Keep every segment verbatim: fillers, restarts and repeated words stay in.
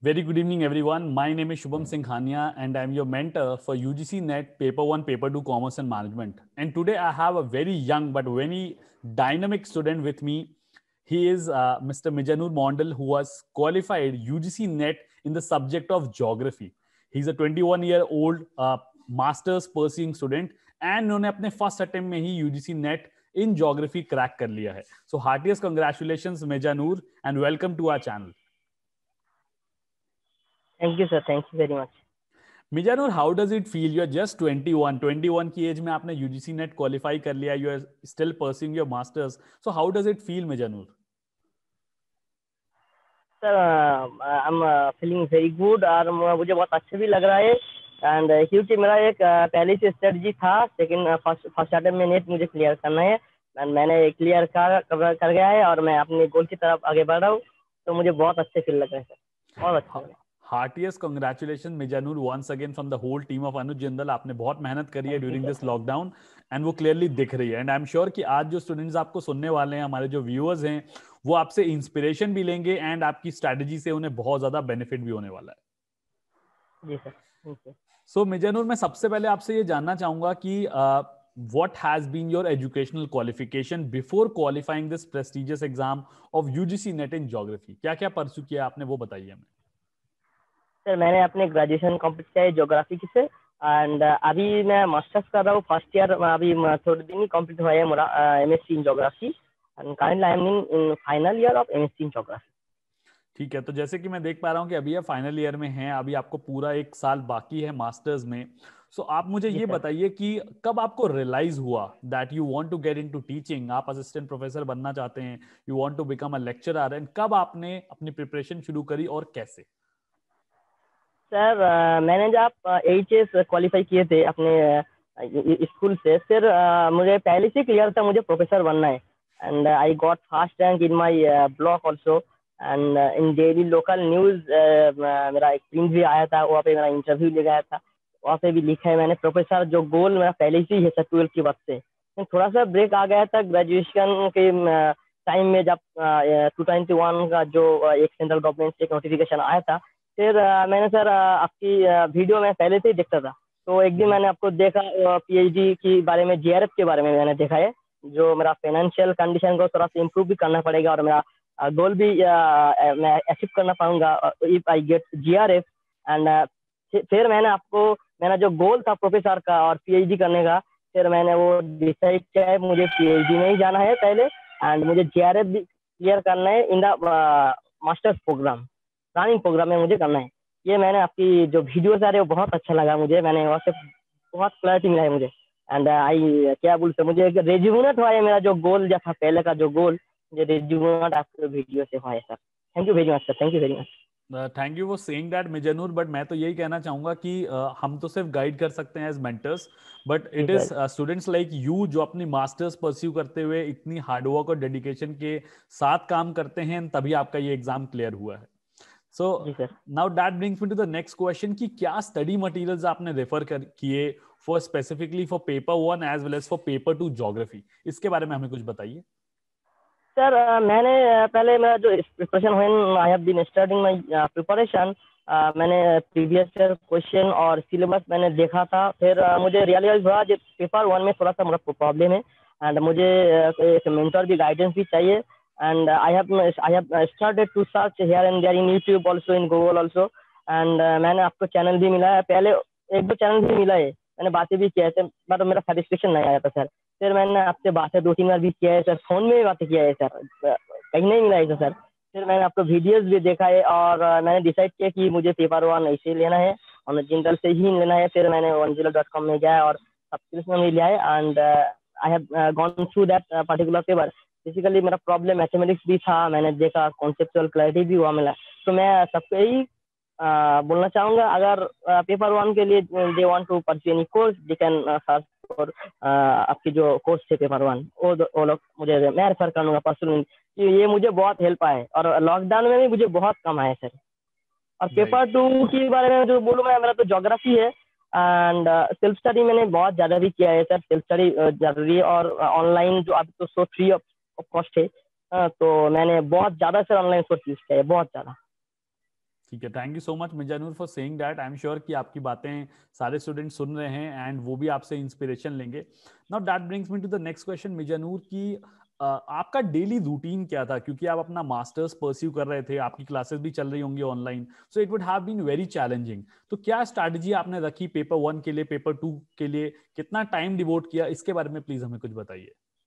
Very good evening, everyone. My name is Shubham Singhania, and I'm your mentor for U G C Net Paper one, Paper two, Commerce and Management. And today I have a very young but very dynamic student with me. He is uh, Mister Mijanur Mondal, who was qualified U G C Net in the subject of geography. He's a twenty-one-year-old uh, master's pursuing student, and उन्होंने अपने first attempt में ही U G C Net in geography crack कर लिया है. So heartiest congratulations, Mijanur, and welcome to our channel. Thank you, sir. Thank you very much. Mijanur, how does it feel? You're just twenty-one. twenty-one की as में आपने U G C Net qualify कर लिया. You are still pursuing your masters. So how does it feel, Mijanur? Sir, uh, I'm uh, feeling very good और मुझे बहुत अच्छा भी लग रहा है. एंड uh, क्योंकि मेरा एक uh, पहले से स्ट्रेटजी था. सेकंड फर्स्ट फर्स्ट अटेम्प्ट में नेट मुझे क्लियर करना है. एंड मैंने क्लियर कर, कर कर गया है और मैं अपने गोल की तरफ आगे बढ़ रहा हूँ. तो मुझे बहुत अच्छे फील लग रहा है सर. बहुत अच्छा. Heartiest congratulations, Mijanur, once again from the whole team of Anuj Jindal. आपने बहुत मेहनत करी है ड्यूरिंग दिस लॉकडाउन एंड वो क्लियरली दिख रही है. एंड आई एम श्योर कि आज जो स्टूडेंट्स आपको सुनने वाले हैं, हमारे जो व्यूअर्स हैं, वो आपसे इंस्पिरेशन भी लेंगे एंड आपकी स्ट्रैटेजी से उन्हें बहुत ज्यादा बेनिफिट भी होने वाला है. जी सर. सो मिजानुर, मैं सबसे पहले आपसे ये जानना चाहूंगा कि what has been your educational qualification before qualifying this prestigious exam of U G C Net in geography? क्या क्या परस्यू किया आपने, वो बताइए हमें. सर, मैंने अपने ग्रेजुएशन कंप्लीट किया है ज्योग्राफी से एंड अभी मैं मास्टर्स कर रहा हूँ फर्स्ट ईयर. अभी थोड़े दिन ही कंप्लीट हुआ है मेरा MSc in geography and currently I am in final year of MSc in geography. ठीक है, तो जैसे कि मैं देख पा रहा हूँ कि अभी आप फाइनल ईयर में हैं, अभी आपको पूरा एक साल बाकी है मास्टर्स में. सो so, आप मुझे ये बताइए कि कब आपको रियलाइज हुआ that you want to get into teaching, आप असिस्टेंट प्रोफेसर बनना चाहते हैं, you want to become a lecturer, and कब आपने अपनी प्रिपरेशन शुरू करी और कैसे? सर, uh, मैंने जब एच एस क्वालिफाई किए थे अपने स्कूल से, फिर uh, मुझे पहले से क्लियर था मुझे प्रोफेसर बनना है. And I got first rank in my block also and in daily local news मेरा एक प्रिंट भी आया था. वहाँ पे मेरा इंटरव्यू ले गया था. वहाँ पे भी लिखा है मैंने प्रोफेसर. जो गोल मेरा पहले से ही है सर ट्वेल्थ के वक्त से. थोड़ा सा ब्रेक आ गया था ग्रेजुएशन के टाइम में, जब टू ट्वेंटी वन का जो एक सेंट्रल गवर्नमेंट से एक नोटिफिकेशन आया था. फिर uh, मैंने सर uh, आपकी वीडियो में पहले से ही देखता था. तो एक दिन मैंने आपको देखा पीएचडी के बारे में, जीआरएफ के बारे में मैंने देखा है. जो मेरा फाइनेंशियल कंडीशन को थोड़ा सा इम्प्रूव भी करना पड़ेगा और मेरा गोल भी uh, मैं अचीव करना पाऊंगा if I get JRF. And फिर मैंने आपको, मेरा जो गोल था प्रोफेसर का और पीएचडी करने का, फिर मैंने वो डिसाइड किया है मुझे पीएचडी में ही जाना है पहले एंड मुझे जीआरएफ भी क्लियर करना है in the masters programme, running programme में मुझे करना है. ये मैंने आपकी जो वीडियोस आ रहे हैं वो बहुत अच्छा लगा मुझे. मैंने वहाँ से बहुत क्लैरिटी मिला है मुझे. एंड आई क्या बोलते, मुझे एक रेज्यूमेट हुआ है मेरा जो गोल जो था पहले का, जो गोल मुझे रेज्यूमेट आपके वीडियो से हुआ है sir. Thank you very much sir. Thank you very much. Thank you for saying that Mizanur. But मैं तो यही कहना चाहूंगा कि uh, हम तो सिर्फ गाइड कर सकते हैं as mentors, but it is students like you जो अपनी मास्टर्स परस्यू करते हुए इतनी हार्डवर्क और डेडिकेशन के साथ काम करते हैं, तभी आपका ये एग्जाम क्लियर हुआ है. So now that brings me to the next question कि क्या स्टडी मटेरियल्स आपने रेफर कर किए for specifically for paper one as well as for paper two geography, इसके बारे में हमें कुछ बताइए. सर, मैंने पहले मेरा जो preparation when I have been starting my preparation, मैंने प्रीवियस ईयर क्वेश्चन और सिलेबस मैंने देखा था. फिर uh, मुझे रियलाइज हुआ कि पेपर वन में थोड़ा सा मेरा प्रॉब्लम है एंड मुझे एक मेंटर भी, गाइडेंस भी चाहिए. And I have I have started to search here and there in YouTube also, in Google also. And मैंने आपको चैनल भी मिला है, पहले एक दो चैनल भी मिला है, मैंने बातें भी किया है, बट मेरा सेटिस्फेक्शन नहीं आया था सर. फिर मैंने आपसे बातें दो तीन बार भी किया है सर, फोन में भी बातें किया है सर, कहीं नहीं मिला है सर. फिर मैंने आपको वीडियोस भी देखा है और मैंने डिसाइड किया कि मुझे पेपर वन ऐसे लेना है और जिंदल से ही लेना है. फिर मैंने वन जीरो डॉट कॉम में गया और सब्सक्रिप्शन में लिया है and I have gone through that particular paper. Basically मेरा प्रॉब्लम मैथमेटिक्स भी था, मैंने देखा कॉन्सेप्चुअल क्लैरिटी भी हुआ मिला. तो मैं सबको यही Uh, बोलना चाहूँगा, अगर पेपर uh, वन के लिए they want to pursue any course, they can search for आपकी जो कोर्स है पेपर वन, वो वो लोग मुझे, मैं रेफर करूँगा पर्सनली. ये मुझे बहुत हेल्प आए और लॉकडाउन में भी मुझे बहुत कम आए सर. और पेपर टू के बारे में जो बोलूँ मैं, मेरा तो ज्योग्राफी है एंड सेल्फ स्टडी मैंने बहुत ज़्यादा भी किया है सर. सेल्फ स्टडी जरूरी है और ऑनलाइन uh, जो अभी तो सो फ्री ऑफ कॉस्ट है, uh, तो मैंने बहुत ज़्यादा सर ऑनलाइन कोर्स यूज किया है, बहुत ज़्यादा. ठीक है, thank you so much Mizanur for saying that. I am sure कि आपकी बातें सारे स्टूडेंट सुन रहे हैं एंड वो भी आपसे इंस्पिरेशन लेंगे। Now that brings me to the next question Mizanur की uh, आपका डेली रूटीन क्या था, क्योंकि आप अपना मास्टर्स परस्यू कर रहे थे, आपकी क्लासेस भी चल रही होंगी online, so it would have been very challenging. तो क्या स्ट्रैटेजी आपने रखी पेपर वन के लिए, पेपर टू के लिए, कितना टाइम डिवोट किया, इसके बारे में प्लीज हमें कुछ बताइए।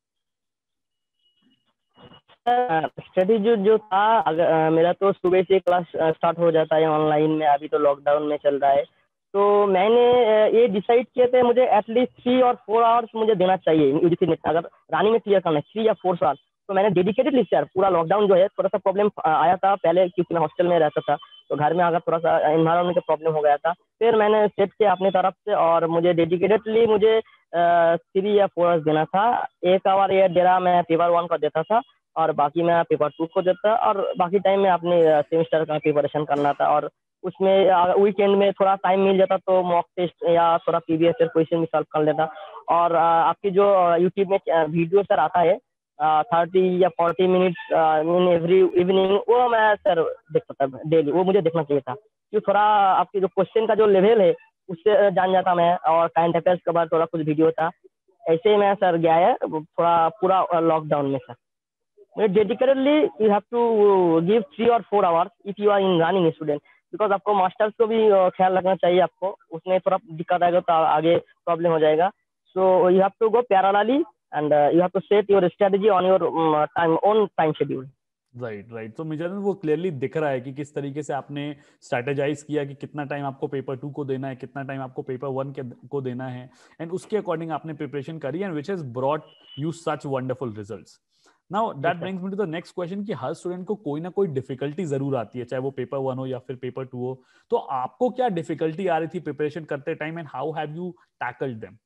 स्टडी जो जो था, अगर अ, मेरा तो सुबह से क्लास स्टार्ट हो जाता है ऑनलाइन में, अभी तो लॉकडाउन में चल रहा है। तो मैंने अ, ये डिसाइड किया था मुझे एटलीस्ट थ्री और फोर आवर्स मुझे देना चाहिए यूजीसी नेट, अगर रनिंग में क्लियर करना है थ्री या फोर आवर्स। तो मैंने डेडिकेटेडली सर, पूरा लॉकडाउन जो है थोड़ा सा प्रॉब्लम आया था पहले, क्योंकि मैं हॉस्टल में रहता था, तो घर में अगर थोड़ा सा एनवायरमेंट का प्रॉब्लम हो गया था। फिर मैंने सेट किया अपनी तरफ से और मुझे डेडिकेटेडली मुझे थ्री या फोर आवर्स देना था। एक आवर या डेढ़ मैं पेपर वन का देता था और बाकी मैं पेपर टू को देता, और बाकी टाइम में अपने सेमेस्टर का प्रिपरेशन करना था। और उसमें वीकेंड में थोड़ा टाइम मिल जाता तो मॉक टेस्ट या थोड़ा पीवीएस क्वेश्चन भी सॉल्व कर लेता। और अ, आपकी जो यूट्यूब में वीडियो सर आता है थर्टी या forty minutes in every evening, वो मैं सर देखता था डेली, वो मुझे देखना चाहिए था, क्योंकि थोड़ा आपके जो क्वेश्चन का जो लेवल है उससे जान जाता मैं, और करंट अफेयर्स के बाद थोड़ा कुछ वीडियो था। ऐसे ही मैं सर गया है थोड़ा पूरा लॉकडाउन में sir. Dedicatedly you have to give three और four hours if you are in running student, because आपको मास्टर्स को भी uh, ख्याल रखना चाहिए आपको, उसमें थोड़ा दिक्कत आएगा तो आगे प्रॉब्लम हो जाएगा। So you have to go parallelly and you have to set your strategy on your time own time schedule. Right right तो मिजान वो क्लियरली दिख रहा है कि किस तरीके से आपने स्ट्रेटेजाइज किया कि कितना टाइम आपको पेपर टू को देना है, कितना टाइम आपको पेपर वन के को देना है, एंड उसके अकॉर्डिंग आपने प्रिपरेशन करी and which has brought you such wonderful results. Now that brings me to the next question कि हर स्टूडेंट को कोई ना कोई डिफिकल्टी जरूर आती है, चाहे वो पेपर वन हो या फिर पेपर टू हो। तो आपको क्या डिफिकल्टी आ रही थी प्रिपरेशन करते time and how have you tackled them?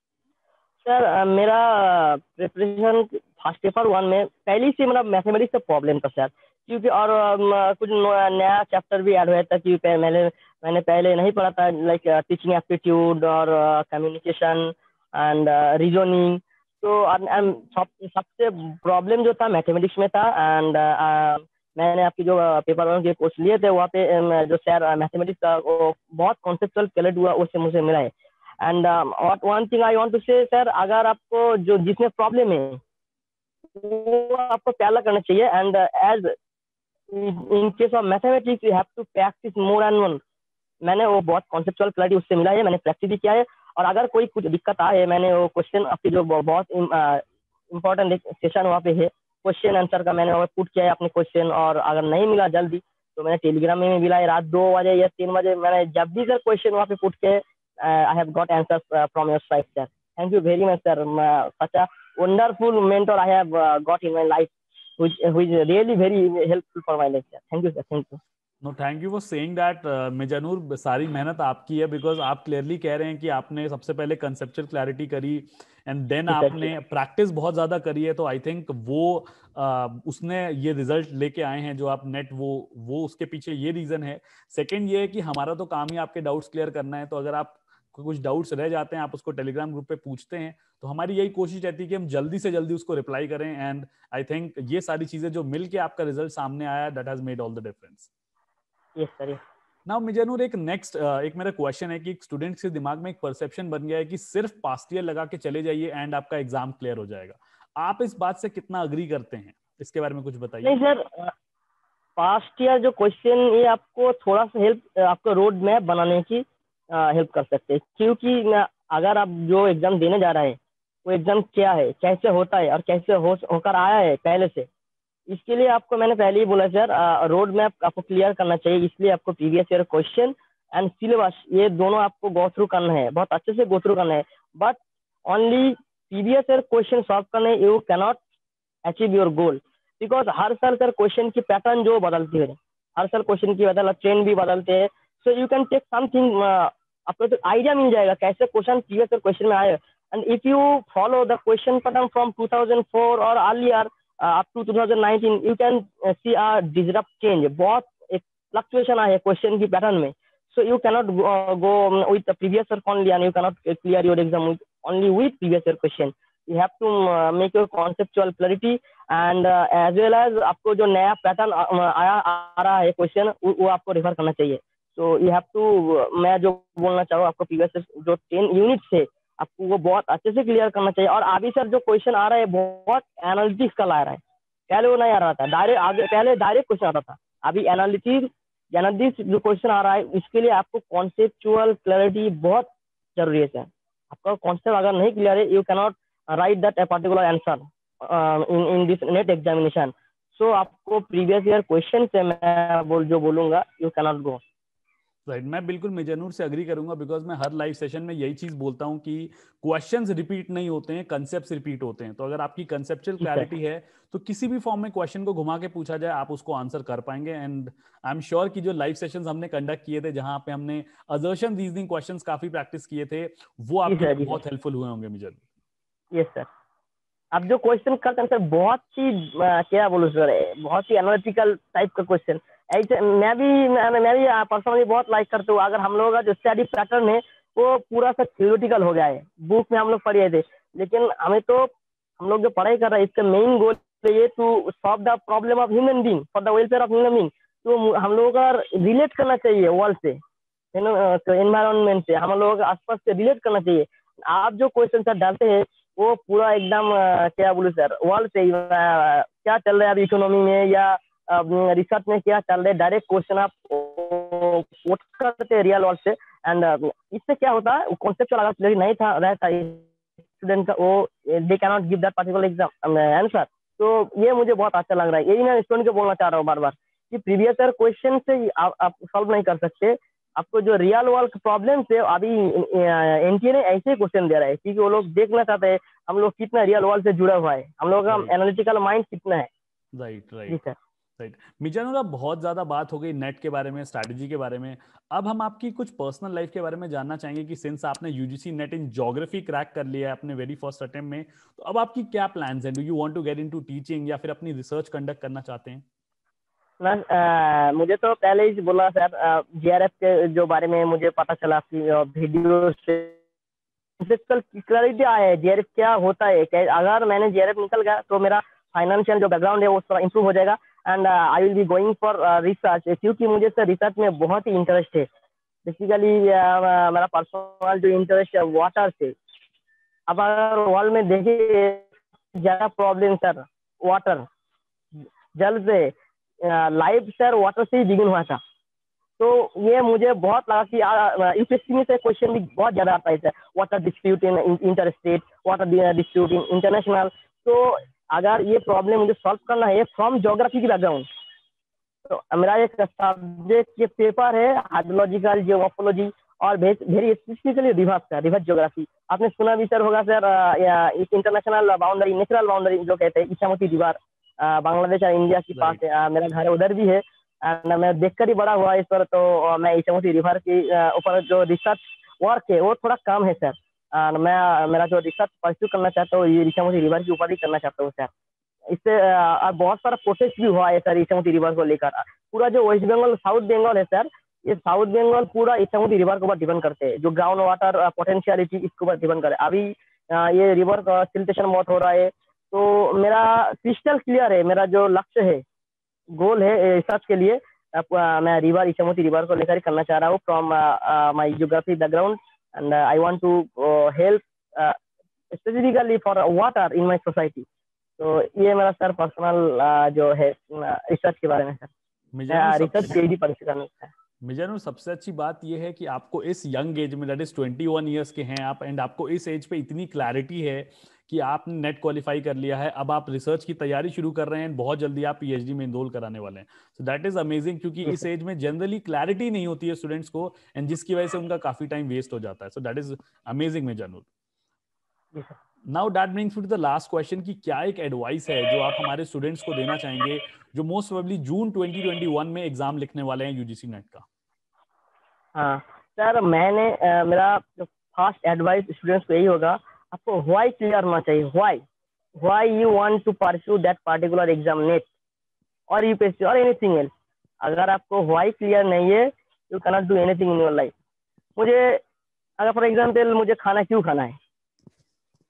Sir uh, मेरा प्रिपरेशन फर्स्ट पेपर वन में पहले से मेरा मैथमेटिक्स का प्रॉब्लम था सर, क्योंकि और um, कुछ नया चैप्टर भी ऐड हुआ था, क्योंकि मैंने मैंने पहले नहीं पढ़ा था, लाइक टीचिंग एप्टीट्यूड और कम्युनिकेशन एंड रीजनिंग। तो और, um, सब सबसे प्रॉब्लम जो था मैथमेटिक्स में था। एंड uh, मैंने आपकी जो पेपर वन के कोर्स लिए थे वहाँ पे um, जो सर मैथमेटिक्स का वो बहुत कॉन्सेप्चुअल क्लियर हुआ, उससे मुझे मिला है। And one thing I want to say sir, अगर आपको जो जिसमें प्रॉब्लम है वो आपको प्याला करना चाहिए। And as in case of mathematics you have to practise more and one. मैंने वो बहुत कॉन्सेप्चुअल क्लैरिटी उससे मिला है, मैंने प्रैक्टिस भी किया है। और अगर कोई कुछ दिक्कत आए, मैंने वो क्वेश्चन आपकी जो बहुत इंपॉर्टेंट सेशन वहाँ पे है क्वेश्चन आंसर का, मैंने वहाँ पुट किया है अपने क्वेश्चन। और अगर नहीं मिला जल्दी तो मैंने टेलीग्राम में मिला है, रात दो बजे या तीन बजे मैंने जब भी सर क्वेश्चन वहाँ पे पुट के Uh, I have got answers uh, from your side, sir. Thank you very much, sir. Uh, such a wonderful mentor I have uh, got in my life, which which is really very helpful for my life, sir. Thank you, sir. Thank you. No thank you for saying that Mizanur, सारी मेहनत आपकी है, because आप clearly कह रहे हैं कि आपने सबसे पहले कंसेप्चुअल क्लैरिटी करी एंड देन आपने प्रैक्टिस बहुत ज्यादा करी है। तो आई थिंक वो uh, उसने ये रिजल्ट लेके आए हैं जो आप नेट, वो वो उसके पीछे ये रीजन है। सेकंड ये है कि हमारा तो काम ही आपके डाउट्स क्लियर करना है, तो अगर आप कुछ डाउट्स रह जाते हैं आप उसको टेलीग्राम ग्रुप पे पूछते हैं, तो हमारी यही कोशिश रहती है कि हम जल्दी से जल्दी उसको रिप्लाई करें। एंड आई थिंक ये सारी चीजें जो मिलके आपका रिजल्ट सामने आया, that has made all the difference. Yes sir. Now Mizanur, एक नेक्स्ट एक मेरा क्वेश्चन है कि स्टूडेंट के दिमाग में एक परसेप्शन बन गया है कि सिर्फ पास्ट ईयर लगा के चले जाइए एंड आपका एग्जाम क्लियर हो जाएगा। आप इस बात से कितना अग्री करते हैं, इसके बारे में कुछ बताइए। नहीं सर, पास्ट ईयर जो क्वेश्चन ये आपको थोड़ा सा हेल्प, आपको रोड मैप बनाने की हेल्प कर सकते हैं। क्योंकि अगर आप जो एग्जाम देने जा रहे हैं वो एग्जाम क्या है, कैसे होता है और कैसे हो होकर आया है पहले से, इसके लिए आपको मैंने पहले ही बोला सर, रोड मैप आपको क्लियर करना चाहिए। इसलिए आपको previous year question and syllabus ये दोनों आपको गो थ्रू करना है, बहुत अच्छे से गो थ्रू करना है। But only previous year question solve करने you can not achieve your goal, because हर साल सर क्वेश्चन की पैटर्न जो बदलती है, हर साल क्वेश्चन की बदल ट्रेंड भी बदलते हैं। So you can take something, आपको तो आइडिया मिल जाएगा कैसे क्वेश्चन प्रीवियस ईयर क्वेश्चन में आए। And if you follow the question pattern from two thousand four और earlier up to two thousand nineteen, you can see a disrupt change. बहुत एक fluctuation आया है क्वेश्चन की पैटर्न में। So you cannot go with the previous year only and you cannot clear your exam with only with previous year question. You have to make your conceptual clarity and as well as आपको जो नया pattern आया आ रहा है question वो आपको refer करना चाहिए। तो यू हैव टू, मैं जो बोलना चाहूँ आपको, प्रीवियस जो टेन यूनिट थे आपको वो बहुत अच्छे से क्लियर करना चाहिए। और अभी सर जो क्वेश्चन आ रहा है बहुत एनालिटिकल आ रहा है, पहले वो नहीं आ रहा था डायरेक्ट, आगे पहले डायरेक्ट क्वेश्चन आता था, अभी एनालिटिक एनालिटिक्स जो क्वेश्चन आ रहा है इसके लिए आपको कॉन्सेप्चुअल क्लैरिटी बहुत जरूरी है सर। आपका कॉन्सेप्ट अगर नहीं क्लियर है you can not write that a particular answer in in this NET examination. So आपको प्रीवियस ईयर क्वेश्चन से मैं बोल जो बोलूंगा you can not go. Right right. मैं बिल्कुल मिजानूर से अग्री करूंगा, बिकॉज मैं हर लाइव सेशन में यही चीज बोलता हूं कि क्वेश्चंस रिपीट नहीं होते हैं, कंसेप्ट्स रिपीट होते हैं। तो अगर आपकी कंसेप्चुअल क्लैरिटी है तो किसी भी फॉर्म में क्वेश्चन को घुमा के पूछा जाए आप उसको आंसर कर पाएंगे। एंड आई एम श्योर कि जो लाइव सेशंस हमने कंडक्ट किए थे जहां पे हमने असर्शन रीजनिंग क्वेश्चंस काफी प्रैक्टिस किए थे वो आपके लिए बहुत हेल्पफुल हुए होंगे मिजानूर। यस सर, अब जो क्वेश्चन करते हैं सर बहुत ही क्या बोलूं सर, बहुत ही एनालिटिकल टाइप का क्वेश्चन। ऐसे मैं भी मैं, मैं भी पर्सनली बहुत लाइक करता हूँ। अगर हम लोगों का जो स्टडी पैटर्न है वो पूरा सा थ्योरेटिकल हो गया है, बुक में हम लोग पढ़े थे, लेकिन हमें तो हम लोग जो पढ़ाई कर रहे हैं इसका मेन गोल ये to solve the problem of human being for the welfare of human being. तो हम लोगों का रिलेट करना चाहिए वर्ल्ड से, एनवायरमेंट से, हम लोगों के आसपास से रिलेट करना चाहिए। आप जो क्वेश्चन सर डालते हैं वो पूरा एकदम क्या बोलूं सर, वर्ल्ड से क्या चल रहा है अभी इकोनॉमी में या रिसर्च में क्या चल रहा है, डायरेक्ट क्वेश्चन आप कोट करते हैं रियल वर्ल्ड से। एंड इससे क्या होता है कॉन्सेप्चुअल अगर क्लियर नहीं था रहता स्टूडेंट का, वो they can not give that particular exam answer. तो ये मुझे बहुत अच्छा लग रहा है, यही मैं स्टूडेंट को बोलना चाह रहा हूँ बार बार कि प्रीवियस ईयर क्वेश्चन से आप, आप सॉल्व नहीं कर सकते। आपको जो रियल वर्ल्ड प्रॉब्लम है अभी एनटीए ने ऐसे क्वेश्चन दे रहा है क्योंकि वो लोग देखना चाहते हैं हम लोग कितना रियल वर्ल्ड से जुड़ा हुआ है, हम लोग का एनालिटिकल माइंड कितना है। राइट राइट राइट मिजानूर, अब बहुत ज्यादा बात हो गई नेट के बारे में, स्ट्रैटेजी के बारे में। अब हम आपकी कुछ पर्सनल लाइफ के बारे में जानना चाहेंगे कि सिंस आपने UGC NET in geography crack कर लिया है अपने वेरी फर्स्ट अटेम्प्ट में, तो अब आपकी क्या प्लान्स हैं? Do you want to get into teaching या फिर अपनी रिसर्च कंडक्ट करना चाहते हैं? ना आ, मुझे तो पहले ही बोला सर जीआरएफ के जो बारे में मुझे पता चला कि वीडियो से क्लैरिटी आया है जीआरएफ क्या होता है। अगर मैंने जीआरएफ निकल गया तो मेरा फाइनेंशियल जो बैकग्राउंड है वो थोड़ा इंप्रूव हो जाएगा and I will be going for research, क्योंकि मुझे सर रिसर्च में बहुत ही इंटरेस्ट है। बेसिकली uh, मेरा पर्सनल जो इंटरेस्ट है वाटर से। अब अगर वर्ल्ड में देखिए ज़्यादा प्रॉब्लम सर वाटर, जल से, लाइफ सर वाटर से ही बिगिन हुआ था। तो ये मुझे बहुत लगा कि यूपीएससी में से क्वेश्चन भी बहुत ज़्यादा आता है sir, water dispute in inter state, water dispute in international. तो अगर ये प्रॉब्लम मुझे सॉल्व करना है फ्रॉम ज्योग्राफी की बैकग्राउंड, तो मेरा एक सब्जेक्ट के पेपर है हाइड्रोलॉजिकल जियोमॉर्फोलॉजी और वेरी स्पेसिफिकली रिवर का रिवर ज्योग्राफी। आपने सुना भी सर होगा sir international boundary, natural boundary जो कहते हैं इच्छामती रिवर बांग्लादेश और इंडिया के पास है, मेरा घर उधर भी है एंड मैं देखकर ही बड़ा हुआ इस पर। तो मैं इच्छामती रिवर के ऊपर जो रिसर्च वर्क है वो थोड़ा कम है सर। मैं मेरा जो रिसर्च परस्यू करना चाहता हूँ ये इच्छामती रिवर के ऊपर ही करना चाहता हूँ सर। इससे बहुत सारा प्रोसेस भी हुआ है सर इच्छामती रिवर को लेकर। पूरा जो वेस्ट बंगाल साउथ बंगाल है सर, ये साउथ बंगाल पूरा इच्छामती रिवर के ऊपर डिपेंड करते हैं, जो ग्राउंड वाटर पोटेंशियलिटी इसके ऊपर डिपेंड करे। अभी ये रिवर का सिल्टेशन बहुत हो रहा है। तो मेरा क्रिस्टल क्लियर है, मेरा जो लक्ष्य है, गोल है रिसर्च के लिए, मैं रिवर इच्छामती रिवर को लेकर करना चाह रहा हूँ from my geography background and I want to help specifically for water in my society. तो ये मेरा सर पर्सनल जो है रिसर्च के बारे में सर, रिसर्च पीएचडी परस्यू करना है। मिजानूर, सबसे अच्छी बात यह है कि आपको इस यंग एज में, that is twenty one years के हैं आप, एंड आपको इस एज पे इतनी क्लैरिटी है कि आपने नेट क्वालिफाई कर लिया है, अब आप रिसर्च की तैयारी शुरू कर रहे हैं, बहुत जल्दी आप पीएचडी में इनरोल कराने वाले हैं। सो दैट इज अमेजिंग, क्योंकि इस एज में जनरली क्लैरिटी नहीं होती है स्टूडेंट्स को एंड जिसकी वजह से उनका काफी टाइम वेस्ट हो जाता है। So that is amazing Mizanur. Now that brings me to the last question कि क्या एक एडवाइस है जो आप हमारे स्टूडेंट्स को देना चाहेंगे जो most probably June twenty twenty one में एग्जाम लिखने वाले हैं यूजीसी नेट का? हाँ सर, मैंने uh, मेरा जो फर्स्ट एडवाइस स्टूडेंट्स को यही होगा, आपको व्हाई क्लियर होना चाहिए। Why why you want to pursue that particular exam, NET और यूपीएससी और एनीथिंग एल्स। अगर आपको व्हाई क्लियर नहीं है you can not do anything in your life. मुझे अगर फॉर एग्जाम्पल मुझे खाना क्यों खाना है,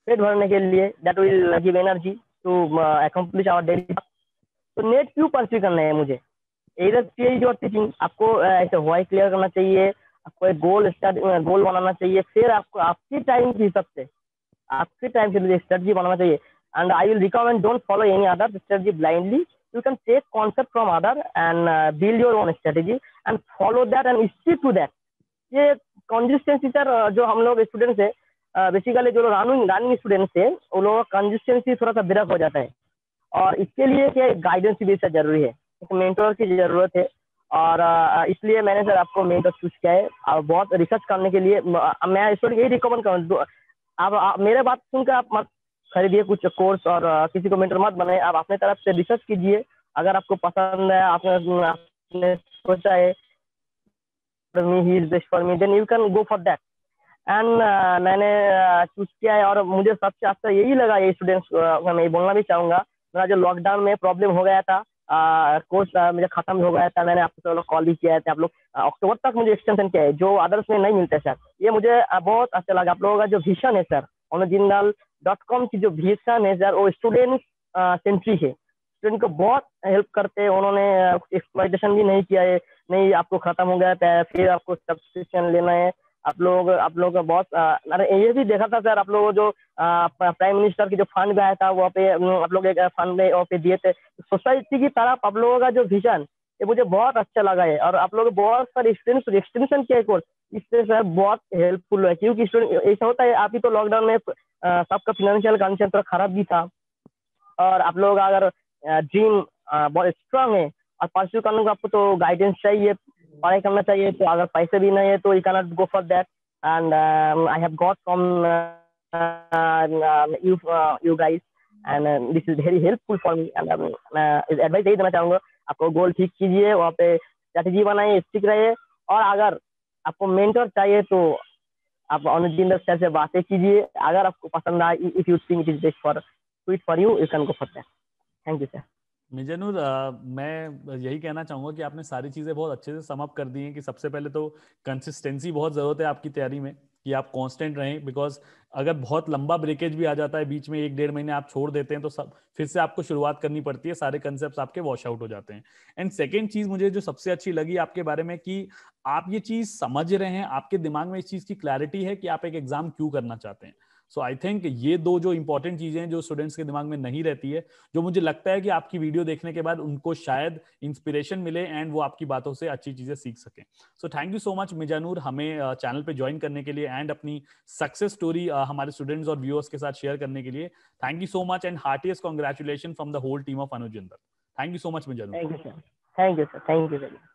पेट भरने के लिए, that will give energy to accomplish our daily. तो नेट क्यों परस्यू करना है मुझे? इधर पीएचडी और टीचिंग, आपको uh, ऐसे वाई क्लियर करना चाहिए, आपको एक गोल गोल बनाना चाहिए, फिर आपको आपके टाइम के हिसाब से आपके टाइम से स्ट्रेटजी बनाना चाहिए। And I will recommend don't follow any other strategy blindly, you can take concept from other and build your own strategy and follow that and stick to that. ये consistency sir, जो हम लोग students है, basically जो running running students है, उन लोगों का कंसिस्टेंसी थोड़ा सा ब्रेक हो जाता है, और इसके लिए क्या गाइडेंस भी सर जरूरी है, एक मेंटर की जरूरत है। और इसलिए मैंने सर आपको मेंटर चूज किया है। और बहुत रिसर्च करने के लिए मैं स्टूडेंट यही रिकमेंड करूँ, आप, आप मेरे बात सुनकर आप मत खरीदिए कुछ कोर्स और किसी को मेंटर मत बनाए, आप अपने तरफ से रिसर्च कीजिए। अगर आपको पसंद है, आपने आपने सोचा है ही is best for me, then you can go for that. And मैंने चूज uh, किया है, और मुझे सबसे अच्छा यही लगा ये स्टूडेंट्स, uh, मैं बोलना भी चाहूंगा, मेरा जो लॉकडाउन में प्रॉब्लम हो गया था, कोर्स uh, uh, मुझे खत्म हो गया था, मैंने आपको लोग कॉल भी किया था, आप लोग अक्टूबर तक मुझे एक्सटेंशन किया है, जो अदर्स में नहीं मिलते सर। ये मुझे uh, बहुत अच्छा लगा। आप लोगों का जो विजन है सर, ओनोजिंदल डॉट कॉम की जो विजन है सर, वो स्टूडेंट सेंट्री है, स्टूडेंट को बहुत हेल्प करते हैं। उन्होंने एक्सप्लॉइटेशन भी नहीं किया है, नहीं आपको खत्म हो गया था फिर आपको सब्सक्रिप्शन लेना है। आप लोग आप लोग का बहुत, अरे ये भी देखा था सर, आप लोग जो प्राइम मिनिस्टर की जो फंड आया था, वहाँ पे आप लोग एक फंड वहाँ पे दिए थे सोसाइटी की तरफ। आप लोगों का जो विजन, ये मुझे बहुत अच्छा लगा है, और आप लोग बहुत सारे एक्सटेंशन एक्सटेंशन किया कोर्स, इससे सर बहुत हेल्पफुल है। क्योंकि स्टूडेंट ऐसा होता है, आप ही तो लॉकडाउन में सबका फिनेंशियल कंडीशन थोड़ा खराब भी था, और आप लोग अगर ड्रीम बहुत स्ट्रांग है और परस्यू करने को आपको तो गाइडेंस चाहिए, पढ़ाई करना चाहिए, तो अगर पैसे भी नहीं है तो you can not go for that. And I have got from you you guys, and this is very helpful for me. And advice यही देना चाहूंगा, आपको गोल ठीक कीजिए, वहाँ पे स्ट्रेटेजी बनाइए, स्टिक रहिए, और अगर आपको मेंटर चाहिए तो आप ओनोजिंदल सर से बातें कीजिए। अगर आपको पसंद आए, if you think it is best for sweet for you, you can go for that. Thank you sir. Mizanur, मैं यही कहना चाहूँगा कि आपने सारी चीज़ें बहुत अच्छे से सम अप कर दी हैं कि सबसे पहले तो कंसिस्टेंसी बहुत ज़रूरत है आपकी तैयारी में, कि आप कांस्टेंट रहें, बिकॉज अगर बहुत लंबा ब्रेकेज भी आ जाता है बीच में, एक डेढ़ महीने आप छोड़ देते हैं, तो सब फिर से आपको शुरुआत करनी पड़ती है, सारे कंसेप्ट आपके वॉश आउट हो जाते हैं। एंड सेकेंड चीज़ मुझे जो सबसे अच्छी लगी आपके बारे में, कि आप ये चीज़ समझ रहे हैं, आपके दिमाग में इस चीज़ की क्लैरिटी है कि आप एक एग्जाम क्यों करना चाहते हैं। सो आई थिंक ये दो जो इंपॉर्टेंट चीजें हैं जो स्टूडेंट्स के दिमाग में नहीं रहती है, जो मुझे लगता है कि आपकी वीडियो देखने के बाद उनको शायद इंस्पिरेशन मिले एंड वो आपकी बातों से अच्छी चीजें सीख सकें। So thank you so much Mizanur, हमें चैनल पे ज्वाइन करने के लिए एंड अपनी सक्सेस स्टोरी हमारे स्टूडेंट्स और व्यूअर्स के साथ शेयर करने के लिए। Thank you so much and heartiest congratulation from the whole team of ओनोजिंदल। Thank you so much Mizanur. Thank you sir, thank you sir, thank you very much.